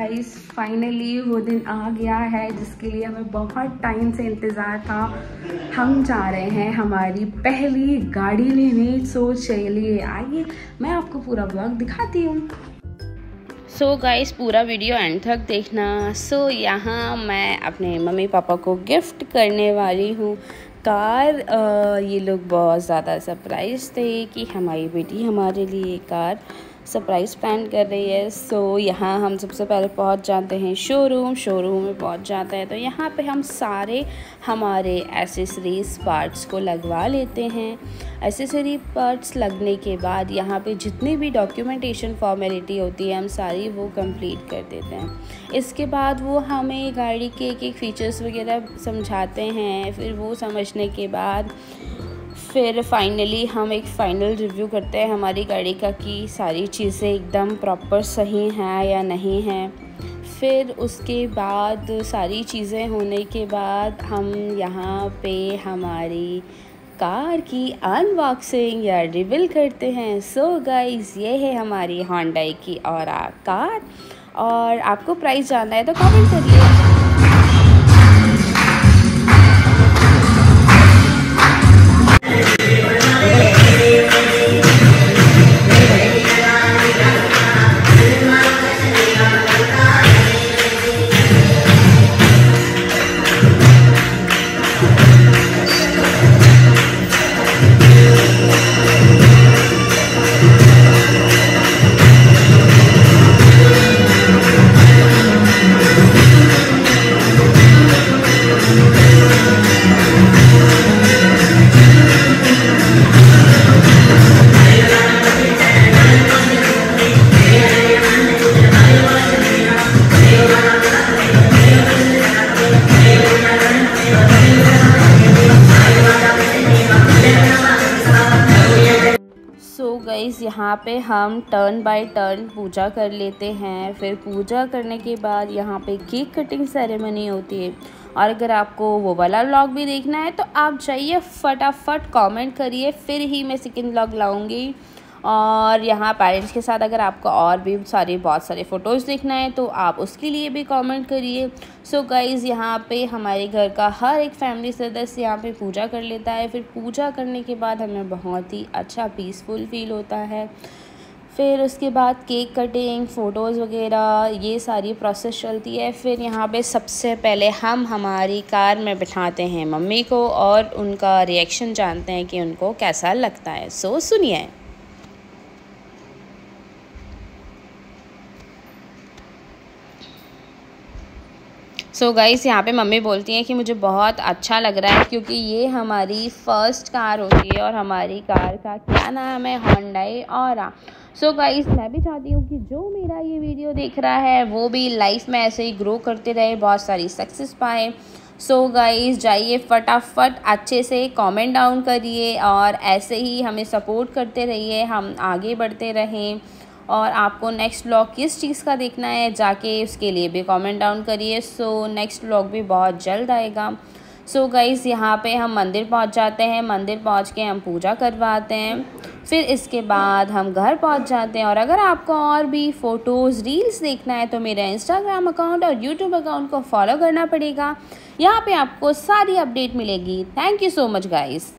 Guys, finally वो दिन आ गया है जिसके लिए हमें बहुत टाइम से इंतज़ार था। हम जा रहे हैं हमारी पहली गाड़ी लेने। सो चलिए आइए मैं आपको पूरा ब्लॉग दिखाती हूँ। सो गाइस, पूरा वीडियो एंड तक देखना। सो यहाँ मैं अपने मम्मी पापा को गिफ्ट करने वाली हूँ कार। ये लोग बहुत ज़्यादा सरप्राइज थे कि हमारी बेटी हमारे लिए कार सरप्राइज़ प्लान कर रही है। सो यहाँ हम सबसे पहले पहुँच जाते हैं शोरूम में पहुँच जाते हैं तो यहाँ पे हम सारे हमारे एसेसरीज पार्ट्स को लगवा लेते हैं। एसेसरी पार्ट्स लगने के बाद यहाँ पे जितनी भी डॉक्यूमेंटेशन फॉर्मेलिटी होती है हम सारी वो कंप्लीट कर देते हैं। इसके बाद वो हमें गाड़ी के एक फीचर्स वगैरह समझाते हैं। फिर वो समझने के बाद फिर फाइनली हम एक फ़ाइनल रिव्यू करते हैं हमारी गाड़ी का कि सारी चीज़ें एकदम प्रॉपर सही हैं या नहीं हैं। फिर उसके बाद सारी चीज़ें होने के बाद हम यहाँ पे हमारी कार की अनबॉक्सिंग या रिवील करते हैं। सो गाइस, ये है हमारी होंडा की ऑरा कार। और आपको प्राइस जानना है तो कमेंट करिए। गाइस, यहाँ पे हम टर्न बाय टर्न पूजा कर लेते हैं। फिर पूजा करने के बाद यहाँ पे केक कटिंग सेरेमनी होती है। और अगर आपको वो वाला व्लॉग भी देखना है तो आप जाइए फटाफट कमेंट करिए, फिर ही मैं सेकंड व्लॉग लाऊंगी। और यहाँ पेरेंट्स के साथ अगर आपको और भी बहुत सारे फ़ोटोज़ देखना है तो आप उसके लिए भी कमेंट करिए। सो गाइज़, यहाँ पे हमारे घर का हर एक फैमिली सदस्य यहाँ पे पूजा कर लेता है। फिर पूजा करने के बाद हमें बहुत ही अच्छा पीसफुल फील होता है। फिर उसके बाद केक कटिंग, फ़ोटोज़ वगैरह ये सारी प्रोसेस चलती है। फिर यहाँ पे सबसे पहले हम हमारी कार में बिठाते हैं मम्मी को और उनका रिएक्शन जानते हैं कि उनको कैसा लगता है। सो सुनिए। सो गाइस, यहाँ पे मम्मी बोलती हैं कि मुझे बहुत अच्छा लग रहा है क्योंकि ये हमारी फ़र्स्ट कार होती है और हमारी कार का क्या नाम है, होंडाई ऑरा। सो गाइस, मैं भी चाहती हूँ कि जो मेरा ये वीडियो देख रहा है वो भी लाइफ में ऐसे ही ग्रो करते रहे, बहुत सारी सक्सेस पाए। सो गाइस, जाइए फटाफट अच्छे से कमेंट डाउन करिए और ऐसे ही हमें सपोर्ट करते रहिए, हम आगे बढ़ते रहें। और आपको नेक्स्ट व्लॉग किस चीज़ का देखना है जाके उसके लिए भी कमेंट डाउन करिए। सो नेक्स्ट व्लॉग भी बहुत जल्द आएगा। सो गाइस, यहाँ पे हम मंदिर पहुँच जाते हैं। मंदिर पहुँच के हम पूजा करवाते हैं। फिर इसके बाद हम घर पहुँच जाते हैं। और अगर आपको और भी फ़ोटोज़ रील्स देखना है तो मेरा इंस्टाग्राम अकाउंट और यूट्यूब अकाउंट को फॉलो करना पड़ेगा। यहाँ पे आपको सारी अपडेट मिलेगी। Thank you so much guys.